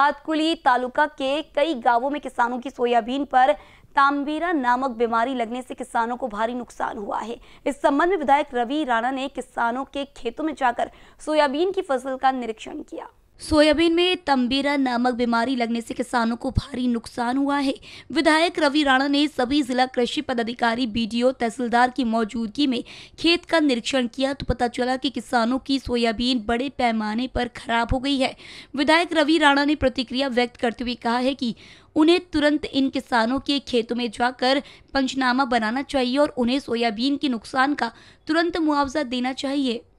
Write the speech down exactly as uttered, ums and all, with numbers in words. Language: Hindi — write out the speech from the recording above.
भातकुली तालुका के कई गांवों में किसानों की सोयाबीन पर तांबेरा नामक बीमारी लगने से किसानों को भारी नुकसान हुआ है। इस संबंध में विधायक रवि राणा ने किसानों के खेतों में जाकर सोयाबीन की फसल का निरीक्षण किया। सोयाबीन में तांबेरा नामक बीमारी लगने से किसानों को भारी नुकसान हुआ है। विधायक रवि राणा ने सभी जिला कृषि पदाधिकारी, बीडीओ, तहसीलदार की मौजूदगी में खेत का निरीक्षण किया तो पता चला कि किसानों की सोयाबीन बड़े पैमाने पर खराब हो गई है। विधायक रवि राणा ने प्रतिक्रिया व्यक्त करते हुए कहा है कि उन्हें तुरंत इन किसानों के खेतों में जाकर पंचनामा बनाना चाहिए और उन्हें सोयाबीन के नुकसान का तुरंत मुआवजा देना चाहिए।